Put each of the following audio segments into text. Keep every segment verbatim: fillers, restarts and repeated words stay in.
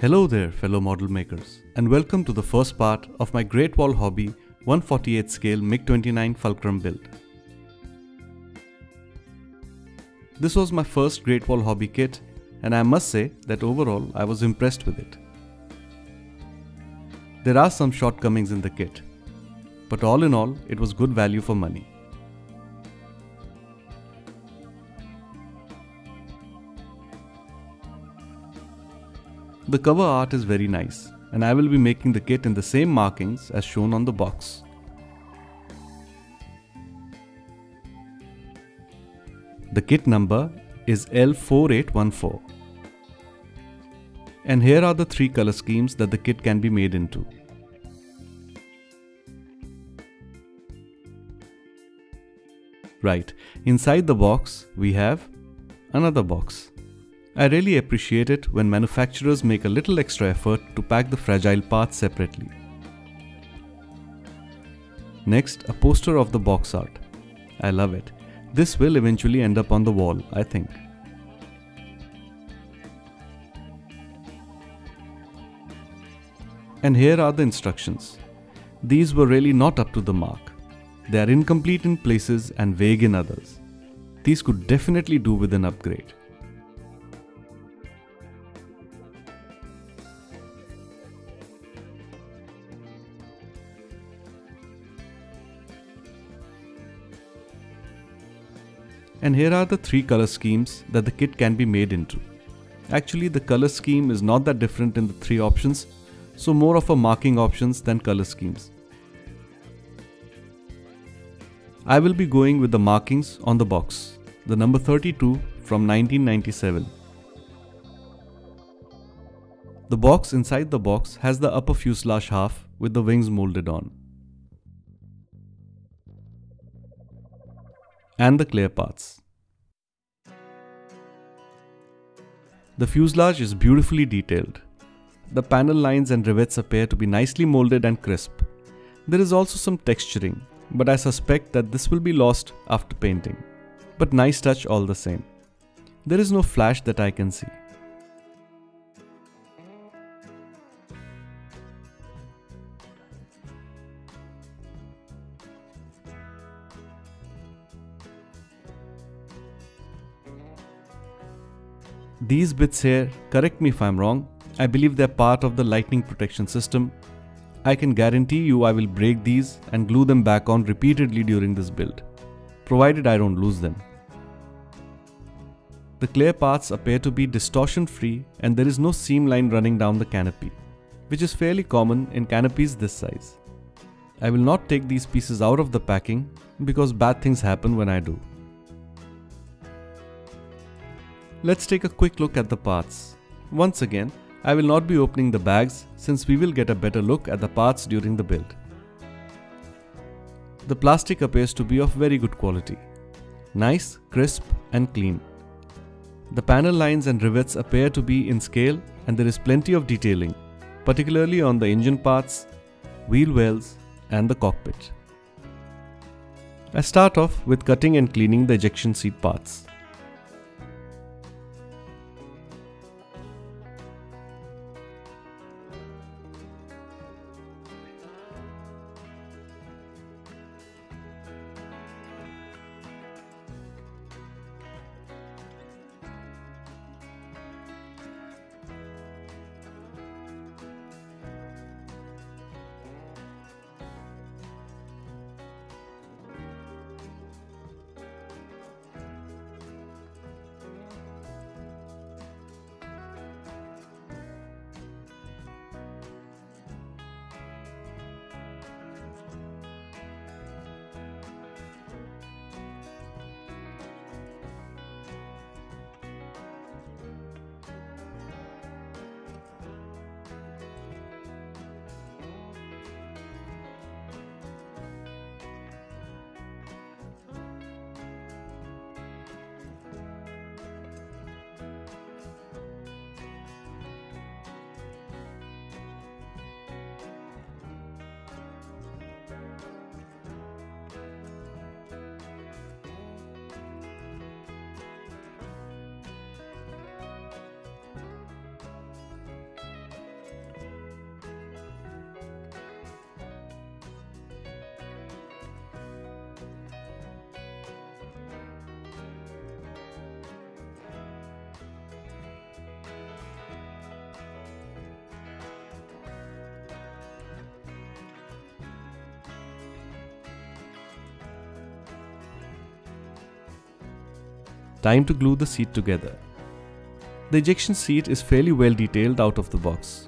Hello there fellow model makers, and welcome to the first part of my Great Wall Hobby one forty-eighth scale MiG twenty-nine Fulcrum build. This was my first Great Wall Hobby kit, and I must say that overall I was impressed with it. There are some shortcomings in the kit, but all in all it was good value for money. The cover art is very nice, and I will be making the kit in the same markings as shown on the box. The kit number is L four eight one four. And here are the three color schemes that the kit can be made into. Right, inside the box we have another box. I really appreciate it when manufacturers make a little extra effort to pack the fragile parts separately. Next, a poster of the box art. I love it. This will eventually end up on the wall, I think. And here are the instructions. These were really not up to the mark. They are incomplete in places and vague in others. These could definitely do with an upgrade. And here are the three color schemes that the kit can be made into. Actually, the color scheme is not that different in the three options, so more of a marking options than color schemes. I will be going with the markings on the box, the number thirty-two from nineteen ninety-seven. The box inside the box has the upper fuselage half with the wings molded on. And the clear parts. The fuselage is beautifully detailed. The panel lines and rivets appear to be nicely molded and crisp. There is also some texturing, but I suspect that this will be lost after painting. But nice touch all the same. There is no flash that I can see. These bits here, correct me if I'm wrong, I believe they're part of the lightning protection system. I can guarantee you I will break these and glue them back on repeatedly during this build, provided I don't lose them. The clear parts appear to be distortion free and there is no seam line running down the canopy, which is fairly common in canopies this size. I will not take these pieces out of the packing because bad things happen when I do. Let's take a quick look at the parts. Once again, I will not be opening the bags since we will get a better look at the parts during the build. The plastic appears to be of very good quality. Nice, crisp and clean. The panel lines and rivets appear to be in scale and there is plenty of detailing, particularly on the engine parts, wheel wells and the cockpit. I start off with cutting and cleaning the ejection seat parts. Time to glue the seat together. The ejection seat is fairly well detailed out of the box.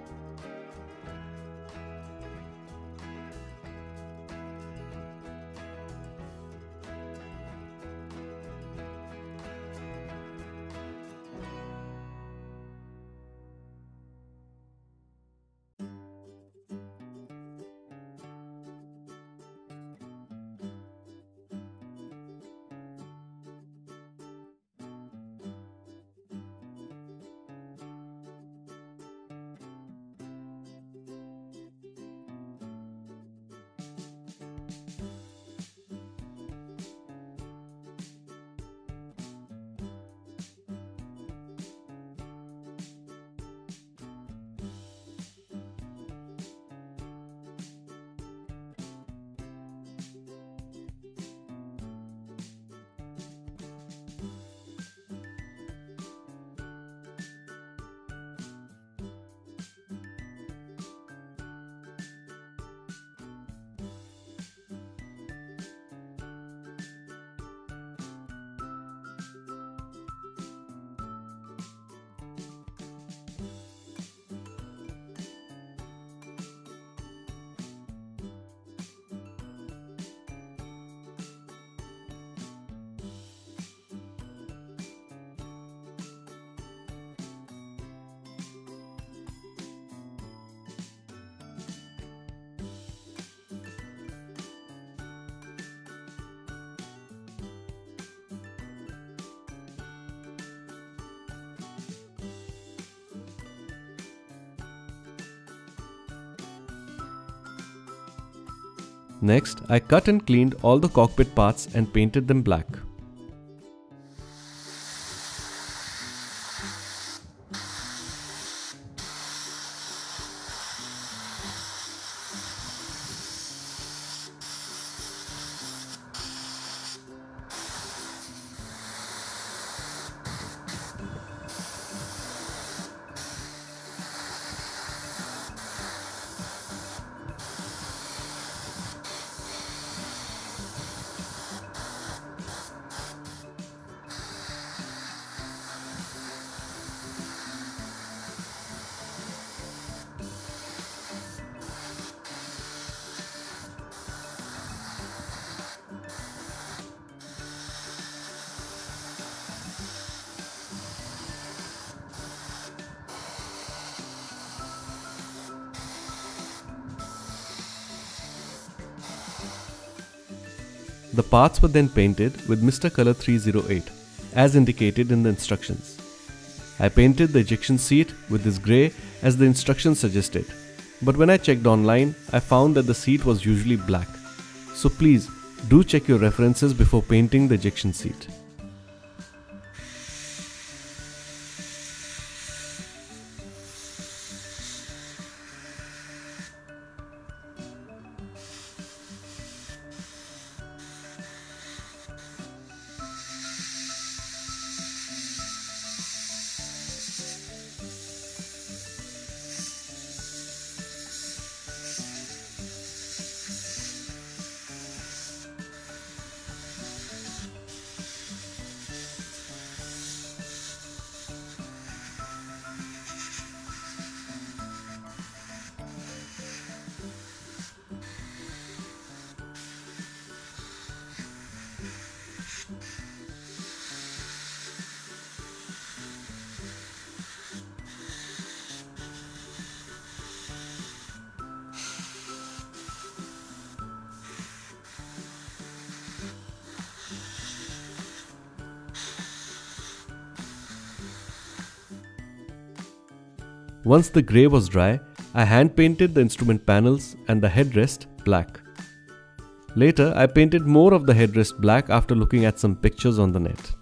Next, I cut and cleaned all the cockpit parts and painted them black. The parts were then painted with Mister Color three oh eight, as indicated in the instructions. I painted the ejection seat with this grey as the instructions suggested, but when I checked online, I found that the seat was usually black. So please do check your references before painting the ejection seat. Once the grey was dry, I hand painted the instrument panels and the headrest black. Later, I painted more of the headrest black after looking at some pictures on the net.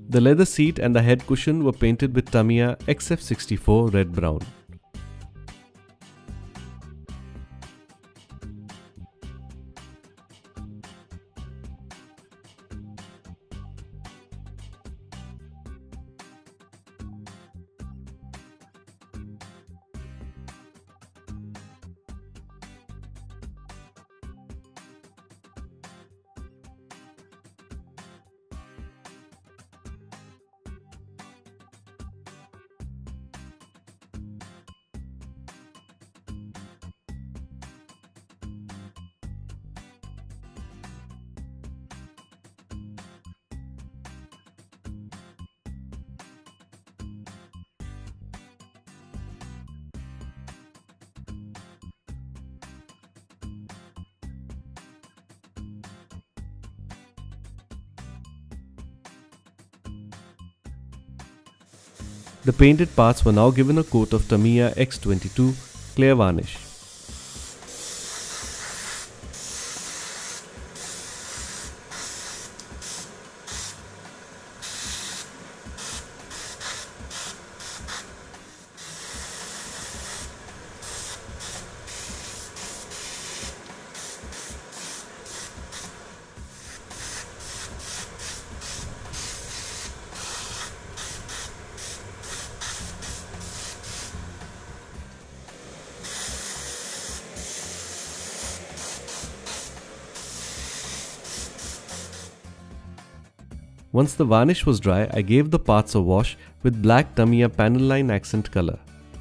The leather seat and the head cushion were painted with Tamiya X F sixty-four red brown. The painted parts were now given a coat of Tamiya X twenty-two clear varnish. Once the varnish was dry, I gave the parts a wash with black Tamiya panel line accent color.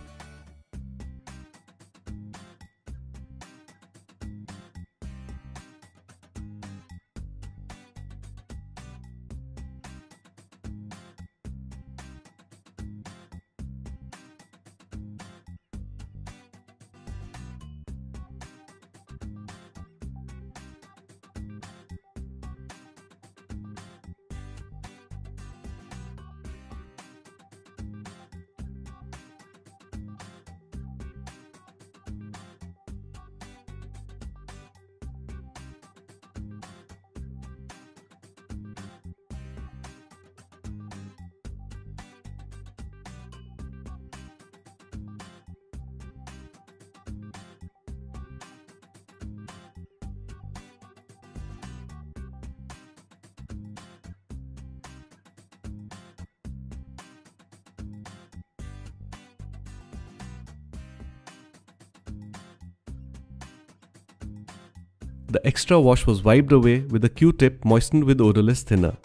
The extra wash was wiped away with a Q-tip moistened with odorless thinner.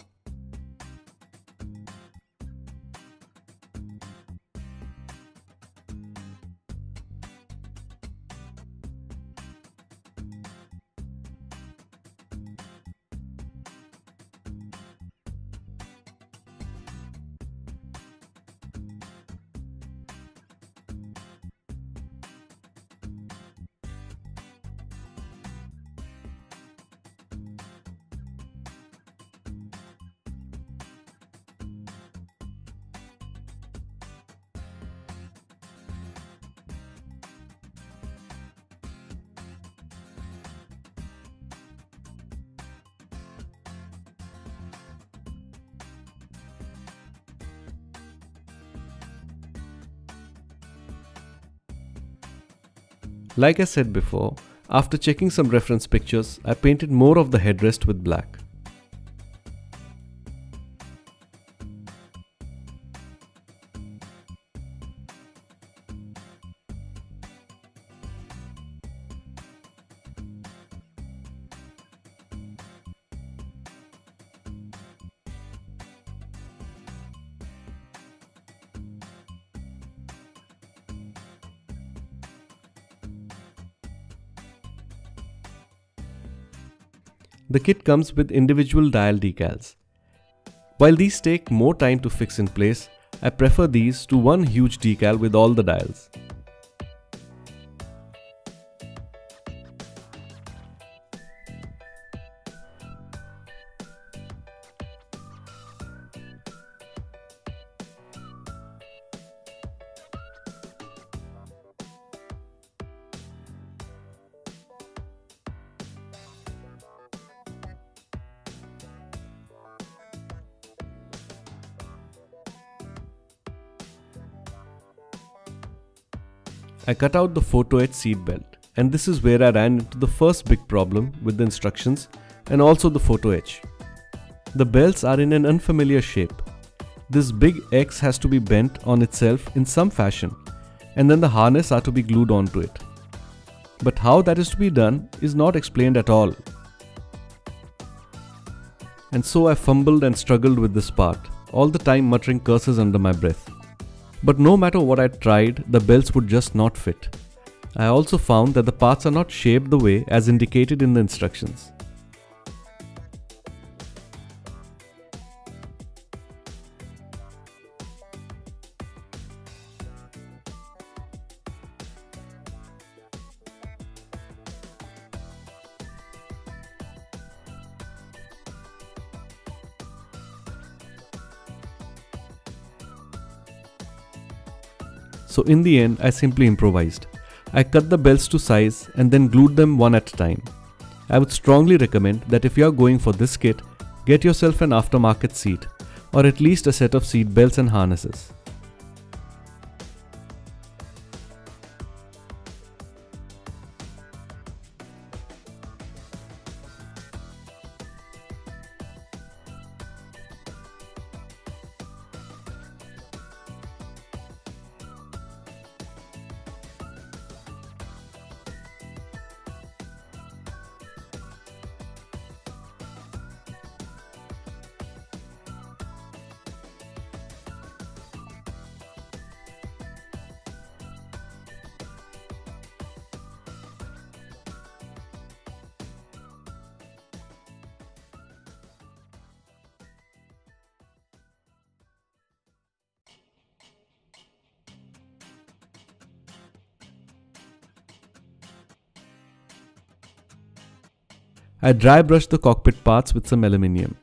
Like I said before, after checking some reference pictures, I painted more of the headrest with black. The kit comes with individual dial decals. While these take more time to fix in place, I prefer these to one huge decal with all the dials. I cut out the photo etch seat belt, and this is where I ran into the first big problem with the instructions and also the photo etch. The belts are in an unfamiliar shape. This big X has to be bent on itself in some fashion, and then the harness are to be glued onto it. But how that is to be done is not explained at all. And so I fumbled and struggled with this part, all the time muttering curses under my breath. But no matter what I tried, the belts would just not fit. I also found that the parts are not shaped the way as indicated in the instructions. So in the end, I simply improvised. I cut the belts to size and then glued them one at a time. I would strongly recommend that if you are going for this kit, get yourself an aftermarket seat, or at least a set of seat belts and harnesses. I dry brushed the cockpit parts with some aluminium.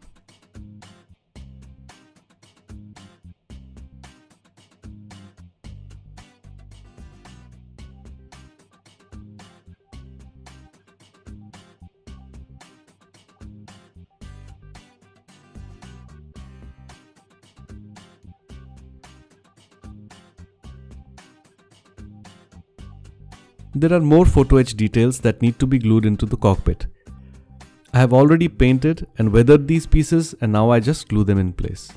There are more photo etch details that need to be glued into the cockpit. I have already painted and weathered these pieces, and now I just glue them in place.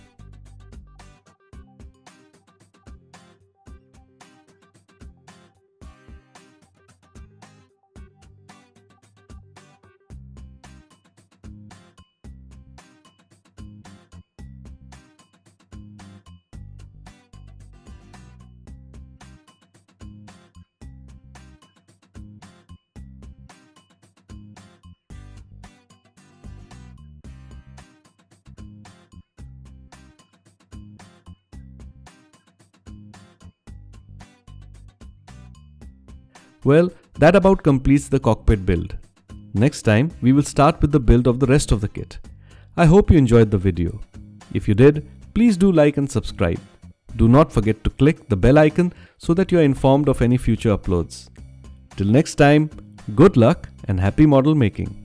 Well, that about completes the cockpit build. Next time, we will start with the build of the rest of the kit. I hope you enjoyed the video. If you did, please do like and subscribe. Do not forget to click the bell icon so that you are informed of any future uploads. Till next time, good luck and happy model making.